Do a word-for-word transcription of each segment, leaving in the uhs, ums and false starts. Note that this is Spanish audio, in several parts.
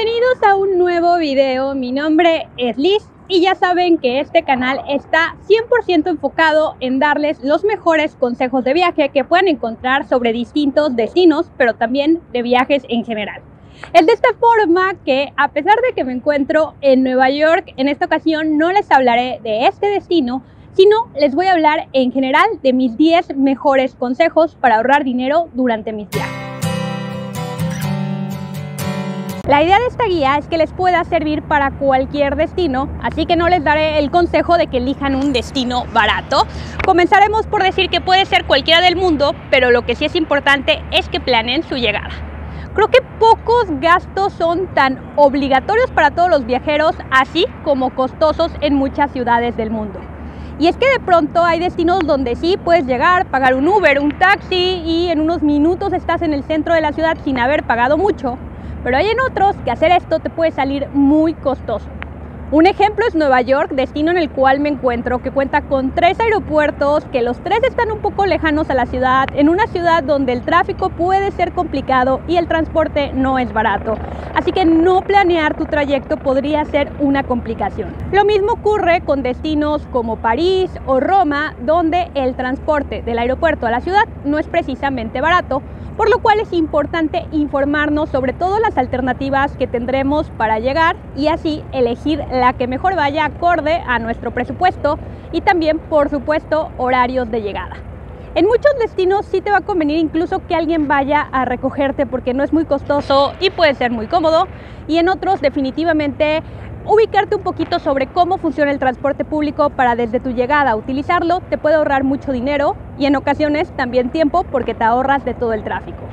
Bienvenidos a un nuevo video. Mi nombre es Liz y ya saben que este canal está cien por ciento enfocado en darles los mejores consejos de viaje que puedan encontrar sobre distintos destinos, pero también de viajes en general. Es de esta forma que, a pesar de que me encuentro en Nueva York, en esta ocasión no les hablaré de este destino, sino les voy a hablar en general de mis diez mejores consejos para ahorrar dinero durante mis viajes. La idea de esta guía es que les pueda servir para cualquier destino, así que no les daré el consejo de que elijan un destino barato. Comenzaremos por decir que puede ser cualquiera del mundo, pero lo que sí es importante es que planeen su llegada. Creo que pocos gastos son tan obligatorios para todos los viajeros, así como costosos en muchas ciudades del mundo. Y es que de pronto hay destinos donde sí puedes llegar, pagar un Uber, un taxi y en unos minutos estás en el centro de la ciudad sin haber pagado mucho. Pero hay en otros que hacer esto te puede salir muy costoso. Un ejemplo es Nueva York, destino en el cual me encuentro, que cuenta con tres aeropuertos, que los tres están un poco lejanos a la ciudad, en una ciudad donde el tráfico puede ser complicado y el transporte no es barato. Así que no planear tu trayecto podría ser una complicación. Lo mismo ocurre con destinos como París o Roma, donde el transporte del aeropuerto a la ciudad no es precisamente barato, por lo cual es importante informarnos sobre todas las alternativas que tendremos para llegar y así elegir la que mejor vaya acorde a nuestro presupuesto y también, por supuesto, horarios de llegada. En muchos destinos sí te va a convenir incluso que alguien vaya a recogerte porque no es muy costoso y puede ser muy cómodo, y en otros definitivamente ubicarte un poquito sobre cómo funciona el transporte público para desde tu llegada utilizarlo te puede ahorrar mucho dinero y en ocasiones también tiempo porque te ahorras de todo el tráfico.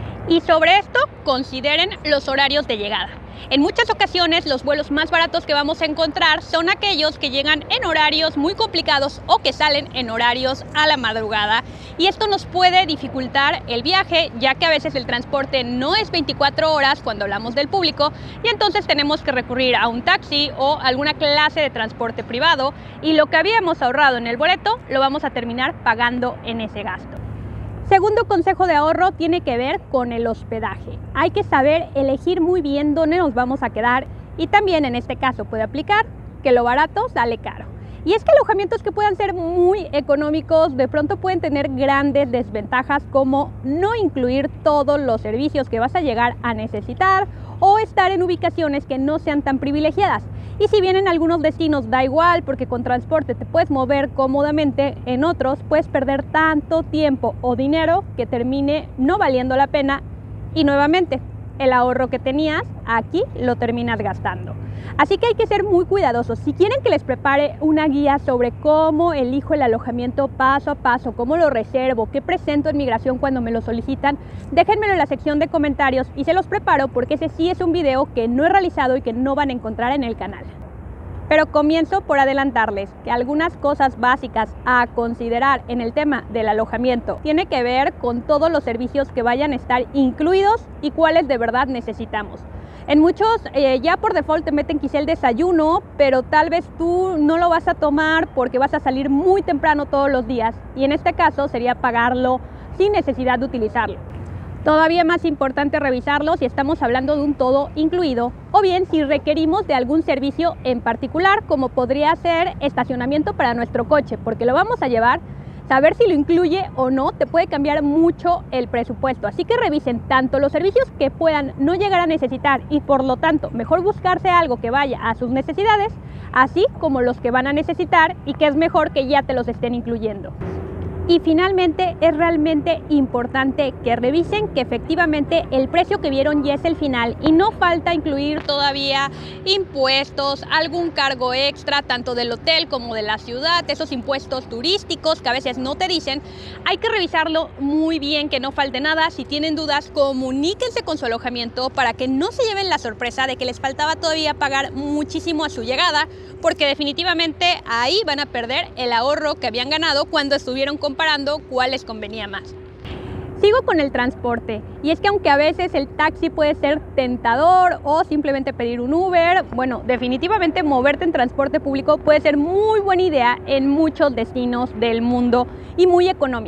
Y sobre esto, consideren los horarios de llegada. En muchas ocasiones los vuelos más baratos que vamos a encontrar son aquellos que llegan en horarios muy complicados o que salen en horarios a la madrugada, y esto nos puede dificultar el viaje, ya que a veces el transporte no es veinticuatro horas cuando hablamos del público, y entonces tenemos que recurrir a un taxi o alguna clase de transporte privado, y lo que habíamos ahorrado en el boleto lo vamos a terminar pagando en ese gasto. Segundo consejo de ahorro tiene que ver con el hospedaje. Hay que saber elegir muy bien dónde nos vamos a quedar, y también en este caso puede aplicar que lo barato sale caro. Y es que alojamientos que puedan ser muy económicos de pronto pueden tener grandes desventajas, como no incluir todos los servicios que vas a llegar a necesitar o estar en ubicaciones que no sean tan privilegiadas. Y si bien en algunos destinos da igual porque con transporte te puedes mover cómodamente, en otros puedes perder tanto tiempo o dinero que termine no valiendo la pena, y nuevamente el ahorro que tenías aquí lo terminas gastando. Así que hay que ser muy cuidadosos. Si quieren que les prepare una guía sobre cómo elijo el alojamiento paso a paso, cómo lo reservo, qué presento en migración cuando me lo solicitan, déjenmelo en la sección de comentarios y se los preparo, porque ese sí es un video que no he realizado y que no van a encontrar en el canal. Pero comienzo por adelantarles que algunas cosas básicas a considerar en el tema del alojamiento tiene que ver con todos los servicios que vayan a estar incluidos y cuáles de verdad necesitamos. En muchos eh, ya por default te meten quizá el desayuno, pero tal vez tú no lo vas a tomar porque vas a salir muy temprano todos los días, y en este caso sería pagarlo sin necesidad de utilizarlo. Todavía más importante revisarlo si estamos hablando de un todo incluido, o bien si requerimos de algún servicio en particular, como podría ser estacionamiento para nuestro coche, porque lo vamos a llevar. Saber si lo incluye o no te puede cambiar mucho el presupuesto, así que revisen tanto los servicios que puedan no llegar a necesitar y por lo tanto mejor buscarse algo que vaya a sus necesidades, así como los que van a necesitar y que es mejor que ya te los estén incluyendo. Y finalmente es realmente importante que revisen que efectivamente el precio que vieron ya es el final y no falta incluir todavía impuestos, algún cargo extra tanto del hotel como de la ciudad, esos impuestos turísticos que a veces no te dicen. Hay que revisarlo muy bien, que no falte nada. Si tienen dudas, comuníquense con su alojamiento para que no se lleven la sorpresa de que les faltaba todavía pagar muchísimo a su llegada, porque definitivamente ahí van a perder el ahorro que habían ganado cuando estuvieron comparando cuál les convenía más. Sigo con el transporte, y es que aunque a veces el taxi puede ser tentador o simplemente pedir un Uber, bueno, definitivamente moverte en transporte público puede ser muy buena idea en muchos destinos del mundo y muy económico.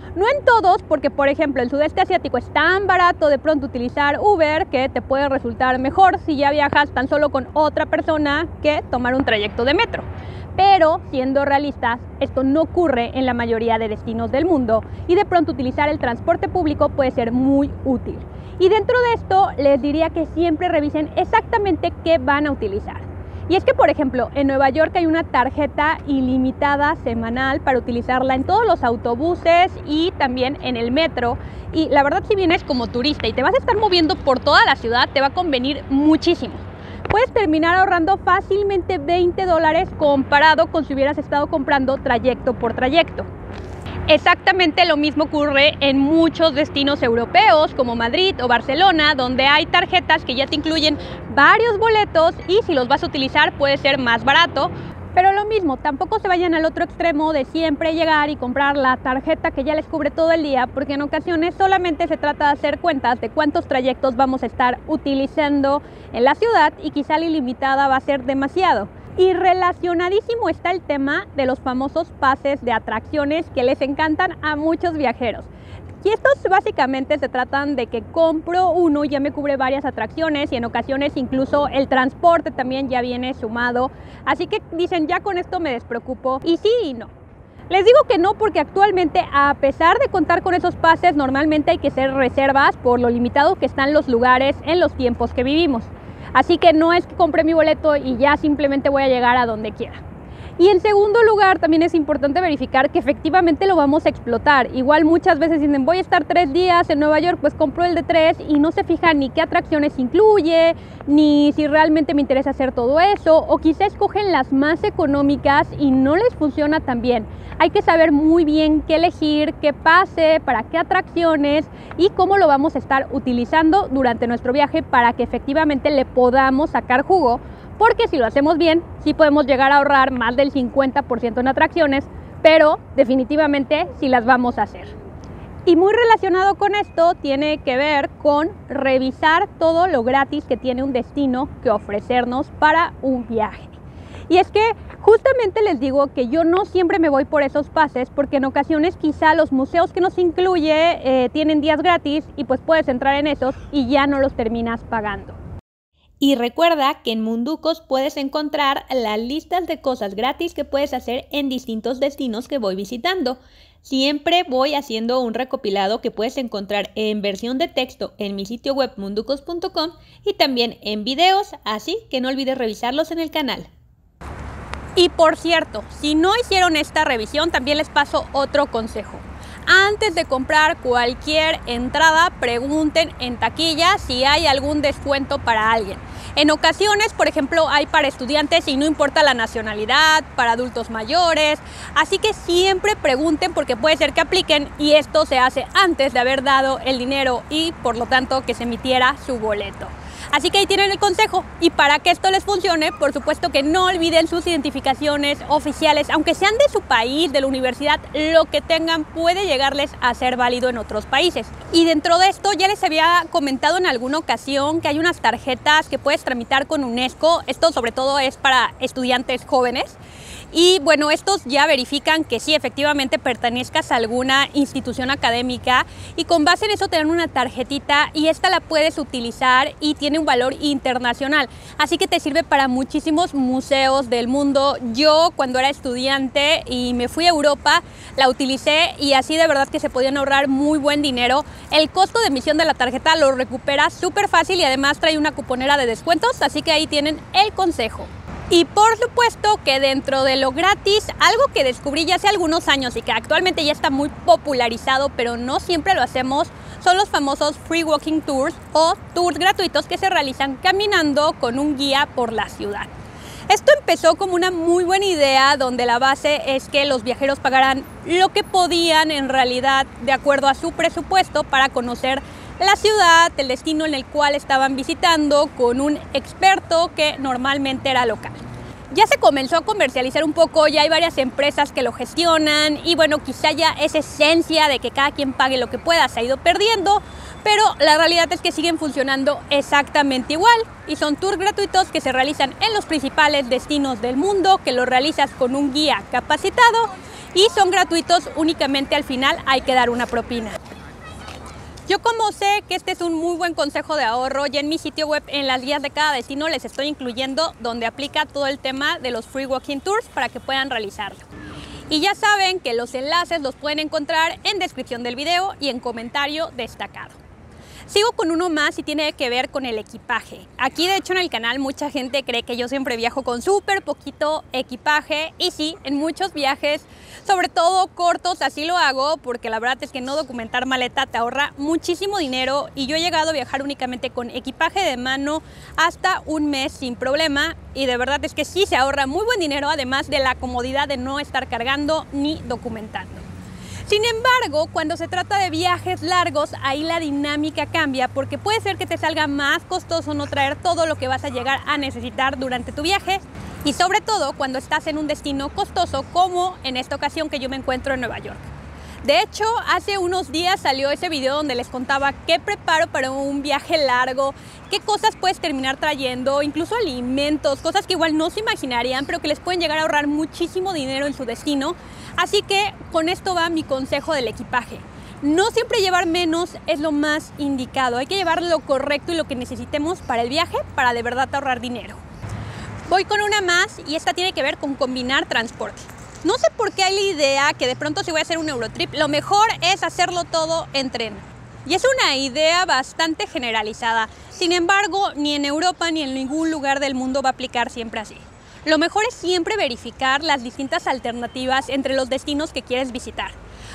No en todos, porque por ejemplo el sudeste asiático es tan barato de pronto utilizar Uber que te puede resultar mejor si ya viajas tan solo con otra persona que tomar un trayecto de metro. Pero, siendo realistas, esto no ocurre en la mayoría de destinos del mundo y de pronto utilizar el transporte público puede ser muy útil. Y dentro de esto les diría que siempre revisen exactamente qué van a utilizar. Y es que, por ejemplo, en Nueva York hay una tarjeta ilimitada semanal para utilizarla en todos los autobuses y también en el metro. Y la verdad, si vienes como turista y te vas a estar moviendo por toda la ciudad, te va a convenir muchísimo. Puedes terminar ahorrando fácilmente veinte dólares comparado con si hubieras estado comprando trayecto por trayecto. Exactamente lo mismo ocurre en muchos destinos europeos como Madrid o Barcelona, donde hay tarjetas que ya te incluyen varios boletos y si los vas a utilizar puede ser más barato. Pero lo mismo, tampoco se vayan al otro extremo de siempre llegar y comprar la tarjeta que ya les cubre todo el día, porque en ocasiones solamente se trata de hacer cuentas de cuántos trayectos vamos a estar utilizando en la ciudad y quizá la ilimitada va a ser demasiado. Y relacionadísimo está el tema de los famosos pases de atracciones que les encantan a muchos viajeros. Y estos básicamente se tratan de que compro uno y ya me cubre varias atracciones y en ocasiones incluso el transporte también ya viene sumado. Así que dicen, ya con esto me despreocupo. Y sí y no. Les digo que no porque actualmente, a pesar de contar con esos pases, normalmente hay que hacer reservas por lo limitado que están los lugares en los tiempos que vivimos. Así que no es que compre mi boleto y ya simplemente voy a llegar a donde quiera. Y en segundo lugar, también es importante verificar que efectivamente lo vamos a explotar. Igual muchas veces dicen, voy a estar tres días en Nueva York, pues compro el de tres y no se fijan ni qué atracciones incluye, ni si realmente me interesa hacer todo eso, o quizá escogen las más económicas y no les funciona tan bien. Hay que saber muy bien qué elegir, qué pase, para qué atracciones y cómo lo vamos a estar utilizando durante nuestro viaje para que efectivamente le podamos sacar jugo. Porque si lo hacemos bien, sí podemos llegar a ahorrar más del cincuenta por ciento en atracciones, pero definitivamente sí las vamos a hacer. Y muy relacionado con esto tiene que ver con revisar todo lo gratis que tiene un destino que ofrecernos para un viaje. Y es que justamente les digo que yo no siempre me voy por esos pases porque en ocasiones quizá los museos que nos incluye eh, tienen días gratis y pues puedes entrar en esos y ya no los terminas pagando. Y recuerda que en Munducos puedes encontrar las listas de cosas gratis que puedes hacer en distintos destinos que voy visitando. Siempre voy haciendo un recopilado que puedes encontrar en versión de texto en mi sitio web munducos punto com y también en videos, así que no olvides revisarlos en el canal. Y por cierto, si no hicieron esta revisión, también les paso otro consejo. Antes de comprar cualquier entrada, pregunten en taquilla si hay algún descuento para alguien. En ocasiones, por ejemplo, hay para estudiantes y no importa la nacionalidad, para adultos mayores, así que siempre pregunten porque puede ser que apliquen y esto se hace antes de haber dado el dinero y por lo tanto que se emitiera su boleto. Así que ahí tienen el consejo. Y para que esto les funcione, por supuesto que no olviden sus identificaciones oficiales, aunque sean de su país, de la universidad, lo que tengan puede llegarles a ser válido en otros países. Y dentro de esto ya les había comentado en alguna ocasión que hay unas tarjetas que puedes tramitar con UNESCO. Esto sobre todo es para estudiantes jóvenes. Y bueno, estos ya verifican que sí, efectivamente pertenezcas a alguna institución académica y con base en eso te dan una tarjetita y esta la puedes utilizar y tiene un valor internacional. Así que te sirve para muchísimos museos del mundo. Yo cuando era estudiante y me fui a Europa la utilicé y así de verdad que se podían ahorrar muy buen dinero. El costo de emisión de la tarjeta lo recuperas súper fácil y además trae una cuponera de descuentos, así que ahí tienen el consejo. Y por supuesto que dentro de lo gratis, algo que descubrí ya hace algunos años y que actualmente ya está muy popularizado, pero no siempre lo hacemos, son los famosos Free Walking Tours o tours gratuitos que se realizan caminando con un guía por la ciudad. Esto empezó como una muy buena idea donde la base es que los viajeros pagaran lo que podían en realidad de acuerdo a su presupuesto para conocer la ciudad, el destino en el cual estaban visitando con un experto que normalmente era local. Ya se comenzó a comercializar un poco, ya hay varias empresas que lo gestionan y bueno, quizá ya esa esencia de que cada quien pague lo que pueda se ha ido perdiendo, pero la realidad es que siguen funcionando exactamente igual y son tours gratuitos que se realizan en los principales destinos del mundo, que los realizas con un guía capacitado y son gratuitos, únicamente al final hay que dar una propina. Yo como sé que este es un muy buen consejo de ahorro, ya en mi sitio web, en las guías de cada destino, les estoy incluyendo donde aplica todo el tema de los Free Walking Tours para que puedan realizarlo. Y ya saben que los enlaces los pueden encontrar en descripción del video y en comentario destacado. Sigo con uno más y tiene que ver con el equipaje. Aquí de hecho en el canal mucha gente cree que yo siempre viajo con súper poquito equipaje y sí, en muchos viajes, sobre todo cortos, así lo hago porque la verdad es que no documentar maleta te ahorra muchísimo dinero y yo he llegado a viajar únicamente con equipaje de mano hasta un mes sin problema y de verdad es que sí se ahorra muy buen dinero, además de la comodidad de no estar cargando ni documentando. Sin embargo, cuando se trata de viajes largos, ahí la dinámica cambia porque puede ser que te salga más costoso no traer todo lo que vas a llegar a necesitar durante tu viaje y sobre todo cuando estás en un destino costoso como en esta ocasión que yo me encuentro en Nueva York. De hecho, hace unos días salió ese video donde les contaba qué preparo para un viaje largo, qué cosas puedes terminar trayendo, incluso alimentos, cosas que igual no se imaginarían, pero que les pueden llegar a ahorrar muchísimo dinero en su destino. Así que con esto va mi consejo del equipaje. No siempre llevar menos es lo más indicado, hay que llevar lo correcto y lo que necesitemos para el viaje para de verdad ahorrar dinero. Voy con una más y esta tiene que ver con combinar transporte. No sé por qué hay la idea que de pronto si voy a hacer un Eurotrip, lo mejor es hacerlo todo en tren. Y es una idea bastante generalizada. Sin embargo, ni en Europa ni en ningún lugar del mundo va a aplicar siempre así. Lo mejor es siempre verificar las distintas alternativas entre los destinos que quieres visitar.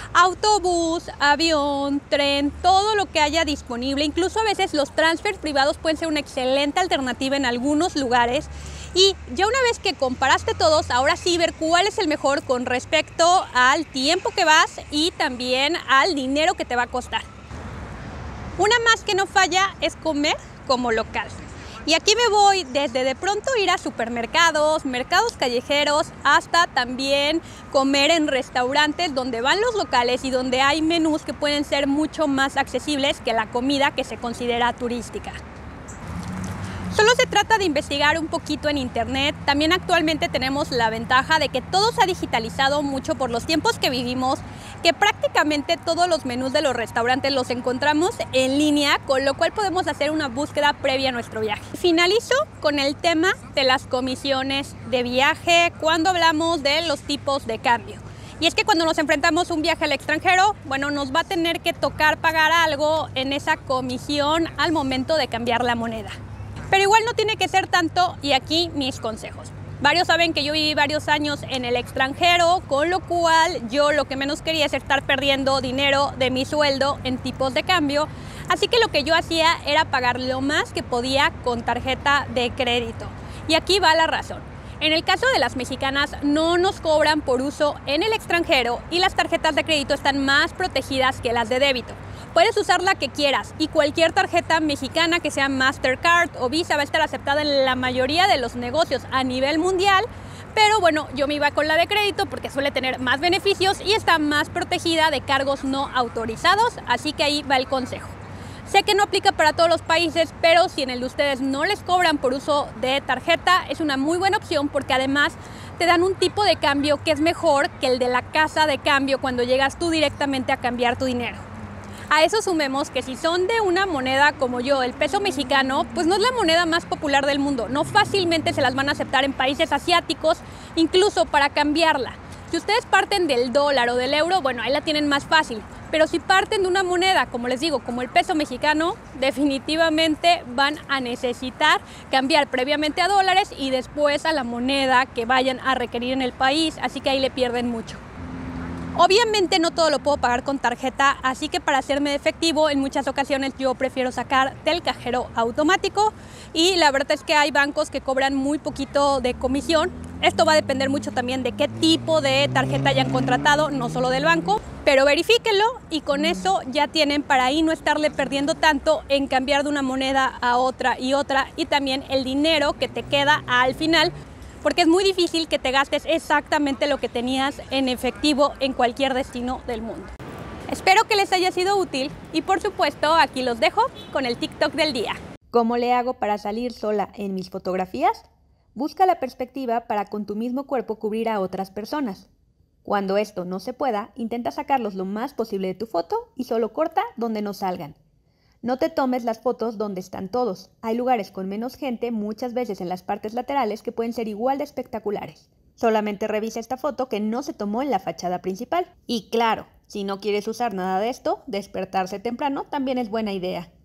Autobús, avión, tren, todo lo que haya disponible. Incluso a veces los transfers privados pueden ser una excelente alternativa en algunos lugares. Y ya una vez que comparaste todos, ahora sí ver cuál es el mejor con respecto al tiempo que vas y también al dinero que te va a costar. Una más que no falla es comer como local. Y aquí me voy desde de pronto ir a supermercados, mercados callejeros, hasta también comer en restaurantes donde van los locales y donde hay menús que pueden ser mucho más accesibles que la comida que se considera turística. Solo se trata de investigar un poquito en internet. También actualmente tenemos la ventaja de que todo se ha digitalizado mucho por los tiempos que vivimos, que prácticamente todos los menús de los restaurantes los encontramos en línea, con lo cual podemos hacer una búsqueda previa a nuestro viaje. Finalizo con el tema de las comisiones de viaje cuando hablamos de los tipos de cambio. Y es que cuando nos enfrentamos a un viaje al extranjero, bueno, nos va a tener que tocar pagar algo en esa comisión al momento de cambiar la moneda. Pero igual no tiene que ser tanto y aquí mis consejos. Varios saben que yo viví varios años en el extranjero, con lo cual yo lo que menos quería es estar perdiendo dinero de mi sueldo en tipos de cambio. Así que lo que yo hacía era pagar lo más que podía con tarjeta de crédito. Y aquí va la razón. En el caso de las mexicanas no nos cobran por uso en el extranjero y las tarjetas de crédito están más protegidas que las de débito. Puedes usar la que quieras y cualquier tarjeta mexicana que sea Mastercard o Visa va a estar aceptada en la mayoría de los negocios a nivel mundial, pero bueno, yo me iba con la de crédito porque suele tener más beneficios y está más protegida de cargos no autorizados, así que ahí va el consejo. Sé que no aplica para todos los países, pero si en el de ustedes no les cobran por uso de tarjeta, es una muy buena opción porque además te dan un tipo de cambio que es mejor que el de la casa de cambio cuando llegas tú directamente a cambiar tu dinero. A eso sumemos que si son de una moneda como yo, el peso mexicano, pues no es la moneda más popular del mundo. No fácilmente se las van a aceptar en países asiáticos, incluso para cambiarla. Si ustedes parten del dólar o del euro, bueno, ahí la tienen más fácil. Pero si parten de una moneda, como les digo, como el peso mexicano, definitivamente van a necesitar cambiar previamente a dólares y después a la moneda que vayan a requerir en el país, así que ahí le pierden mucho. Obviamente no todo lo puedo pagar con tarjeta, así que para hacerme de efectivo en muchas ocasiones yo prefiero sacar del cajero automático y la verdad es que hay bancos que cobran muy poquito de comisión. Esto va a depender mucho también de qué tipo de tarjeta hayan contratado, no solo del banco, pero verifíquenlo y con eso ya tienen para ahí no estarle perdiendo tanto en cambiar de una moneda a otra y otra y también el dinero que te queda al final, porque es muy difícil que te gastes exactamente lo que tenías en efectivo en cualquier destino del mundo. Espero que les haya sido útil y por supuesto aquí los dejo con el TikTok del día. ¿Cómo le hago para salir sola en mis fotografías? Busca la perspectiva para con tu mismo cuerpo cubrir a otras personas. Cuando esto no se pueda, intenta sacarlos lo más posible de tu foto y solo corta donde no salgan. No te tomes las fotos donde están todos. Hay lugares con menos gente, muchas veces en las partes laterales, que pueden ser igual de espectaculares. Solamente revisa esta foto que no se tomó en la fachada principal. Y claro, si no quieres usar nada de esto, despertarse temprano también es buena idea.